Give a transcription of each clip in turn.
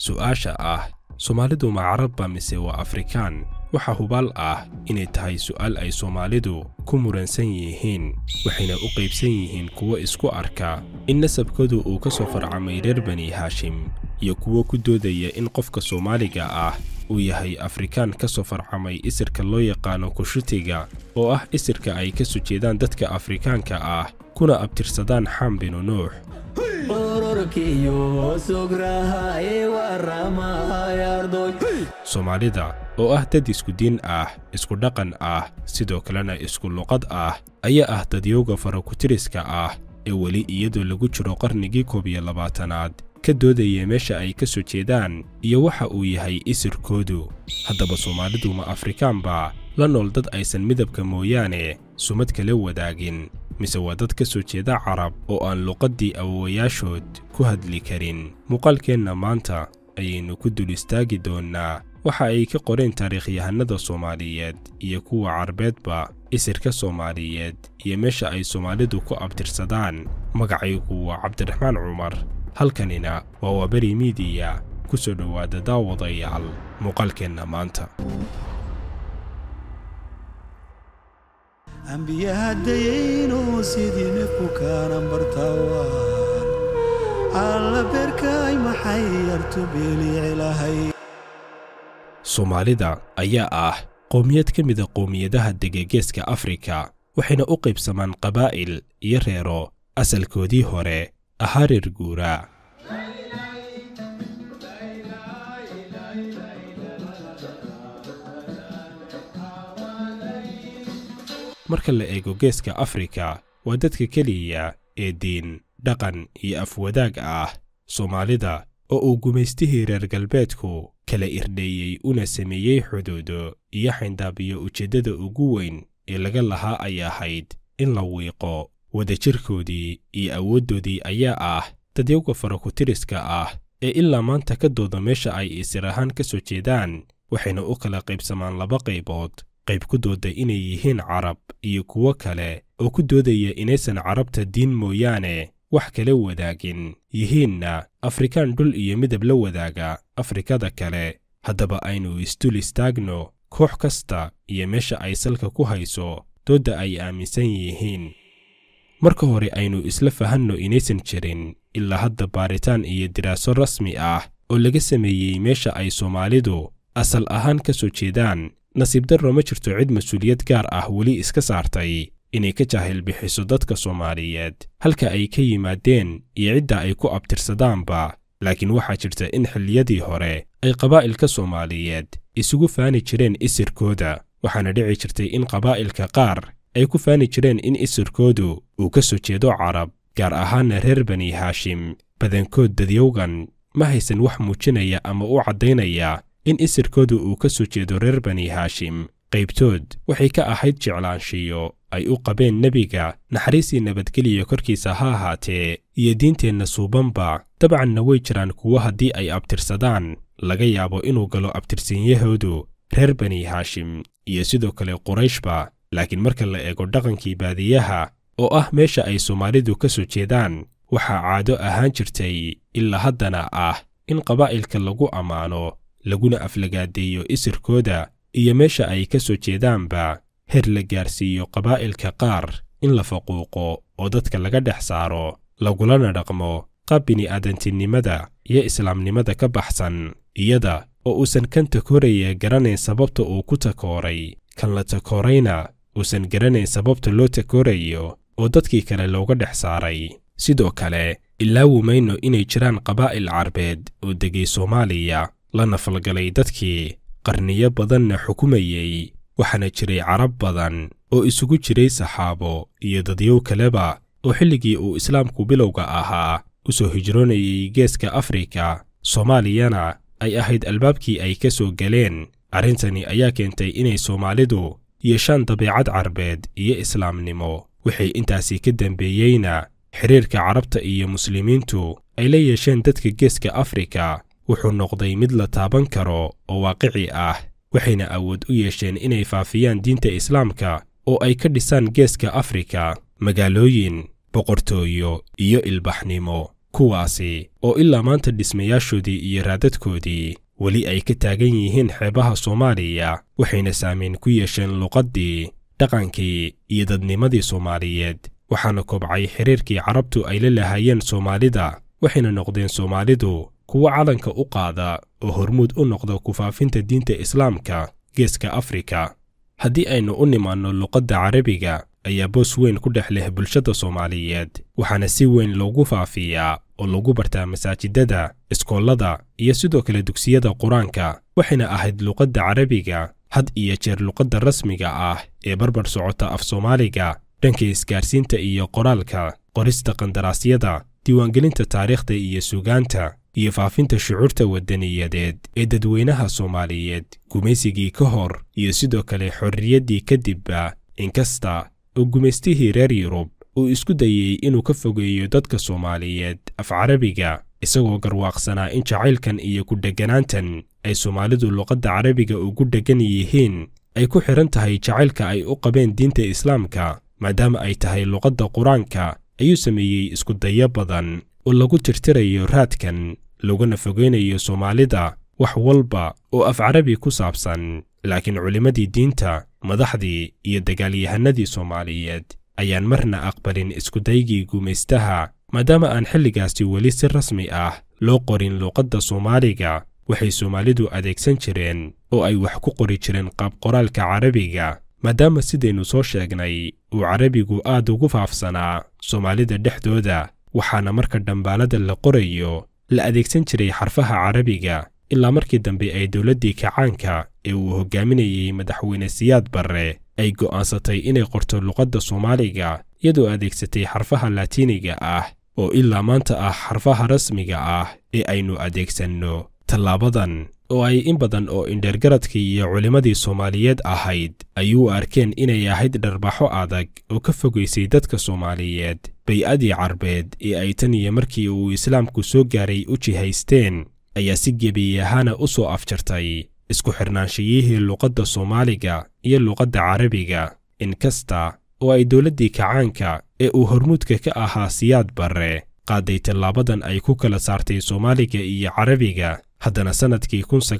su'aasha ah Soomaalidu ma Carabba mise waa Afrikaan waxa hubaal ah inay tahay su'aal ay Soomaalidu ku muransan yihiin waxayna u qaybsan yihiin kuwa isku arka in nasabkoodu uu ka soo farcamay reer Bani Haashim iyo kuwa ku doodaya in qofka Soomaaliga ah uu yahay Afrikaan ka soo farcamay isirka loo yaqaano Kushutiga oo ah isirka ay ka soo jeedaan dadka Afrikaanka ah kuna abtirsadaan Xam bin Nuux Soomaalida oo ah dad isku diin ah isku dhaqan ah sidoo kalena isku luqad ah ayaa ah dadyowga farakutiriska ah ee weli iyadoo lagu jiro qarnigii 12aad ka doodaya meesha ay ka soo jeedaan iyo waxa uu yahay isirkoodu haddaba Soomaalidu ma Afrikaanba la nool dad aysan midabka mooyaane sumad kala wadaagin mise waa dad ka soo jeeda Carab oo aan luqadii awowayaashood ku hadli karin muuqaalkeenna maanta ayaynu ku dul istaagi doonaa waxa ay ka qoreen taariikhyahanada Soomaaliyeed iyo kuwa Carbeedba isirka Soomaaliyeed iyo meesha ay Soomaalidu ku abtirsadaan magacaygu waa Cabdiraxmaan Cumar halkanina waa Wabari Media ku soo dhawaada daawadayaal muuqaalkeenna maanta أنبياء الدين وسيدي كان برتوان على بركاي ما حيرت بلي علهي Soomaalida ayaa ah qowmiyad ka mid ah qowmiyadaha deegaanka Afrika waxayna u qaybsamaan qabaa'il iyo reero asalkoodii hore ahaa reer guura marka la eego geeska Afrika waa dadka kaliya ee diin dhaqan iyo afwadaag ah Soomaalida oo uu gumaystihii reer galbeedku kala irdheeyay una sameeyay xuduudo iyo xindaabiyo ujeedada ugu weyn ee laga lahaa ay ahayd in la wiiqo wadajirkoodii iyo awooddoodii ayaa ah dadyowga farakutiriska ah ee ilaa maanta ka dooda meesha ay isir ahaan ka soo jeedaan waxayna u kala qaybsamaan laba qaybood qayb ku dooda inay yihiin Carab iyo kuwa kale oo ku doodaya inaysan Carabta diin mooyaane wax kala wadaagin yihiinna Afrikaan dhul iyo midab la wadaaga Afrikada kale haddaba aynu isdul istaagno koox kasta iyo meesha ay salka ku hayso dooda ay aaminsan yihiin marka hore aynu isla fahanno inaysan jirin ilaa hadda baaritaan iyo diraaso rasmi ah oo laga sameeyay meesha ay Soomaalidu asal ahaan ka soo jeedaan nasiib darro ma jirto cid mas'uuliyad gaar ah weli iska saartay inay ka jahil bixiso dadka Soomaaliyeed halka ay ka yimaadeen iyo cidda ay ku abtirsadaanba laakiin waxaa jirta in xilliyadii hore ay qabaa'ilka Soomaaliyeed isugu faani jireen isirkooda waxaana dhici jirtay in qabaa'ilka qaar ay ku faani jireen in isirkoodu uu ka soo jeedo Carab gaar ahaan reer Bani Haashim badankood dadyowgan ma haysan wax muujinaya ama u caddaynaya in isirkoodu uu ka soo jeedo reer Bani Haashim qaybtood waxay ka ahayd jeclaanshiyo ay u qabeen nabiga naxariisi nabadgeliyo korkiisa ha ahaatee iyo diinteenna suubanba dabcanna way jiraan kuwa haddii ay abtirsadaan laga yaabo inuu galo abtirsiinyahoodu reer Bani Haashim iyo sidoo kale Qurayshba laakiin marka la eego dhaqankii baadiyaha oo ah meesha ay Soomaalidu ka soo jeedaan waxaa caado ahaan jirtay ilaa haddana ah in qabaa'ilka lagu ammaano laguna aflagaadeeyo isirkooda iyo meesha ay ka soo jeedaanba heer la gaarsiiyo qabaa'ilka qaar in la faquuqo oo dadka laga dhex saaro lagulana dhaqmo qaab bini'aadantinimada iyo islaamnimada ka baxsan iyada oo uusan kan takooraya garanayn sababta uu ku takooray kan la takoorayna uusan garanayn sababta loo takoorayo oo dadkii kale looga dhex saaray sidoo kale ilaawi mayno inay jiraan qabaa'il Carbeed oo degay Soomaaliya lana falgalay dadkii qarniyo badanna xukumayay waxaana jiray Carab badan oo isugu jiray saxaabo iyo dadyow kaleba oo xilligii uu islaamku bilowga ahaa u soo hijroonayay geeska Afrika Soomaaliyana ay ahayd albaabkii ay ka soo galeen arrintani ayaa keentay inay Soomaalidu yeeshaan dabeecad Carbeed iyo islaamnimo wixii intaasi ka dambeeyayna xiriirka Carabta iyo muslimiintu ay la yeesheen dadka geeska Afrika wuxuu noqday mid la taaban karo oo waaqici ah waxayna awood u yeesheen inay faafiyaan diinta islaamka oo ay ka dhisaan geeska Afrika magaalooyin boqortooyo iyo ilbaxnimo kuwaasi oo ilaa maanta dhismayaashoodii iyo raadadkoodii weli ay ka taagan yihiin xeebaha Soomaaliya, waxayna saameyn ku yeesheen luqaddii, dhaqankii iyo dadnimadii Soomaaliyeed, waxaana kobcay xiriirkii Carabtu ay la lahaayeen Soomaalida, waxayna noqdeen Soomaalidu kuwa calanka u qaada oo hormuud u noqda ku faafinta diinta Islaamka geeska Afrika. haddii aynu u nimaanno luqadda Carabiga ayaa boos weyn ku dhex leh bulshada Soomaaliyeed, waxaana si weyn loogu faafiyaa oo lagu bartaa masaajidada, iskoolada iyo sidoo kale dugsiyada Quraanka, waxayna ahayd luqadda Carabiga had iyo jeer luqadda rasmiga ah ee barbar socota af Soomaaliga dhanka isgaarsiinta iyo qoraalka, qorista qandaraasyada, diiwaangelinta taariikhda iyo suugaanta, iyo faafinta shucuurta wadaniyadeed ee dadweynaha Soomaaliyeed gumaysigii ka hor iyo sidoo kale xorriyaddii kadibba. inkasta oo gumaystihii reer Yurub uu isku dayay inuu ka fogeeyo dadka Soomaaliyeed af Carabiga, isagoo garwaaqsanaa in jacaylkan iyo ku dheganaantan ay Soomaalidu luqadda Carabiga ugu dhegan yihiin ay ku xiran tahay jacaylka ay u qabeen diinta Islaamka, maadaama ay tahay luqadda Quraanka, ayuu sameeyey isku dayo badan oo lagu tirtirayo raadkan laguna fogeynayo Soomaalida wax walba oo af Carabi ku saabsan. laakiin culimadii diinta, madaxdii iyo dagaalyahanadii Soomaaliyeed ayaan marna aqbalin isku daygii gumaystaha, maadaama aan xilligaasi weli si rasmi ah loo qorin luqadda Soomaaliga. waxay Soomaalidu adeegsan jireen oo ay wax ku qori jireen qaab qoraalka Carabiga, maadaama sidaynu soo sheegnay uu Carabigu aad ugu faafsanaa Soomaalida dhexdooda, waxaana marka dhambaalada la qorayo la adeegsan jiray xarfaha Carabiga ilaa markii dambe ay dawladdii kacaanka ee uu hogaaminayay madaxweyne Siyaad Barre ay go'aansatay inay qorto luqadda Soomaaliga iyadoo adeegsatay xarfaha Laatiiniga ah oo ilaa maanta ah xarfaha rasmiga ah ee aynu adeegsanno. tallaabadan oo ay in badan oo indhergaradkii iyo culimadii Soomaaliyeed ahayd ay u arkeen inay ahayd dharbaxo adag oo ka fogeysay dadka Soomaaliyeed bay'adii Carbeed ee ay tan iyo markii uu Islaamku soo gaaray u jihaysteen, ayaa si gebi ahaana u soo afjartay isku xirnaanshiyihii luqadda Soomaaliga iyo luqadda Carabiga. inkasta oo ay dawladdii kacaanka ee uu hormuudka ka ahaa Siyaad Barre qaaday tallaabadan ay ku kala saartay Soomaaliga iyo Carabiga, haddana sanadkii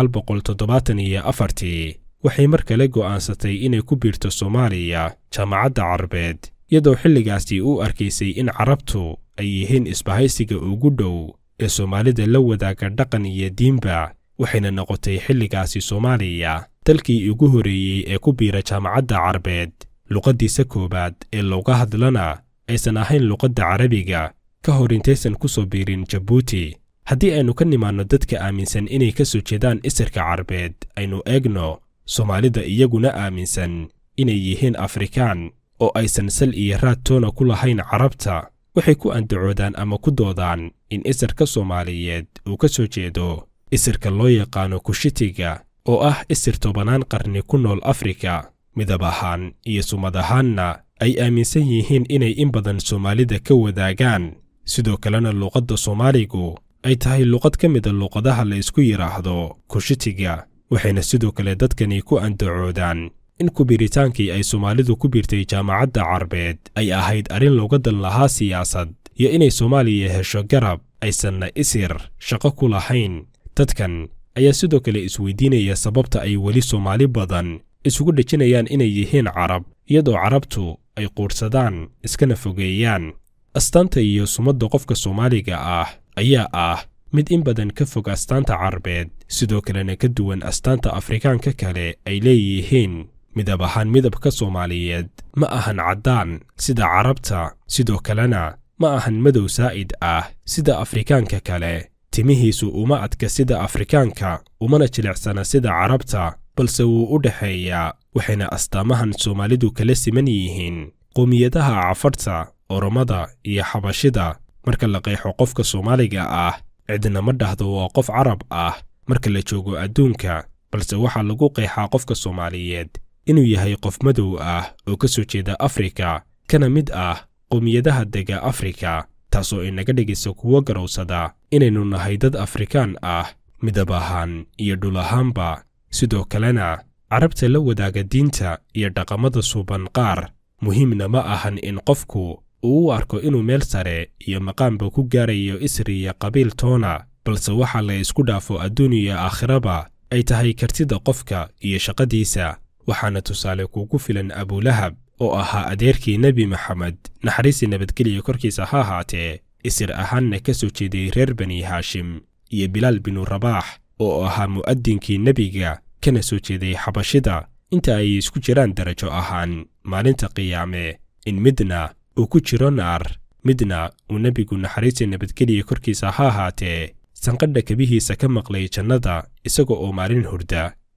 1974 waxay mar kale go'aansatay inay ku biirto Soomaaliya jaamacadda Carbeed, iyadoo xilligaasi u arkaysay in Carabtu ay yihiin isbahaysiga ugu dhow ee Soomaalida la wadaaga dhaqan iyo diinba. waxayna noqotay xilligaasi Soomaaliya dalkii ugu horeeyey ee ku biira jaamacadda Carbeed. luqaddiisa koobaad ee looga hadlana aysan ahayn luqadda Carabiga ka hor intaysan ku soo biirin Jabuuti. haddii aynu ka nimaanno dadka aaminsan inay ka soo jeedaan isirka Carbeed, aynu eegno Soomaalida iyaguna aaminsan inay yihiin Afrikaan oo aysan sal iyo raad toona ku lahayn Carabta. waxay ku andacoodaan ama ku doodaan in isirka Soomaaliyeed uu ka soo jeedo isirka loo yaqaano Kushitiga oo ah isir 10 qarni ku nool Afrika. midab ahaan iyo sumad ahaanna ay aaminsan yihiin inay in badan Soomaalida ka wadaagaan, sidoo kalena luqadda Soomaaligu ay tahay luqad ka mid ah luqadaha la isku yiraahdo Kushitiga. waxayna sidoo kale dadkani ku andacoodaan in ku biiritaankii ay Soomaalidu ku biirtay jaamacadda Carbeed ay ahayd arrin looga dan lahaa siyaasad iyo inay Soomaaliya hesho garab aysanna isir shaqo ku lahayn. dadkan ayaa sidoo kale isweydiinaya sababta ay weli Soomaali badan isugu dhejinayaan inay yihiin Carab, iyadoo Carabtu ay quursadaan iskana fogeeyaan. astaanta iyo sumadda qofka Soomaaliga ah ayaa ah mid in badan ka fog astaanta Carbeed, sidoo kalena ka duwan astaanta Afrikaanka kale ay leeyihiin. midab ahaan midabka Soomaaliyeed ma ahan caddaan sida Carabta, sidoo kalena ma ahan madow saa'id ah sida Afrikaanka kale. timihiisu uma adka sida Afrikaanka, umana jilicsana sida Carabta, balse wuu u dhaxeeyaa. waxayna astaamahan Soomaalidu kala siman yihiin qowmiyadaha Cafarta, Oromada iyo Xabashida. marka la qeexo qofka Soomaaliga ah, cidna ma dhahdo waa qof Carab ah marka la joogo adduunka, balse waxaa lagu qeexaa qofka Soomaaliyeed inuu yahay qof madow ah oo ka soo jeeda Afrika, kana mid ah qowmiyadaha dega Afrika, taasoo inaga dhigaysa kuwo garowsada inaynu nahay dad Afrikaan ah midab ahaan iyo dhul ahaanba. sidoo kalena Carabta la wadaaga diinta iyo dhaqamada suuban qaar. muhiimna ma ahan in qofku uu u arko inuu meel sare iyo maqaamba ku gaarayo isri iyo qabiil toona, balse waxa la isku dhaafo adduun iyo aakhiraba ay tahay kartida qofka iyo shaqadiisa. waxaana tusaale kugu filan Abulahab oo ahaa adeerkii Nebi Maxamed, naxariis nabadgelyo korkiisa ha ahaatee, isir ahaanna ka soo jeeday reer Bani Haashim, iyo Bilaal binu Rabaax oo ahaa mu'addinkii nebiga kana soo jeeday Xabashida, inta ay isku jiraan darajo ahaan maalinta qiyaame, in midna uu ku jiro naar, midna uu nebigu naxariis nabadgelyo korkiisa ha ahaatee sanqadha kabihiisa ka maqlay jannada isaga oo maalin hurda.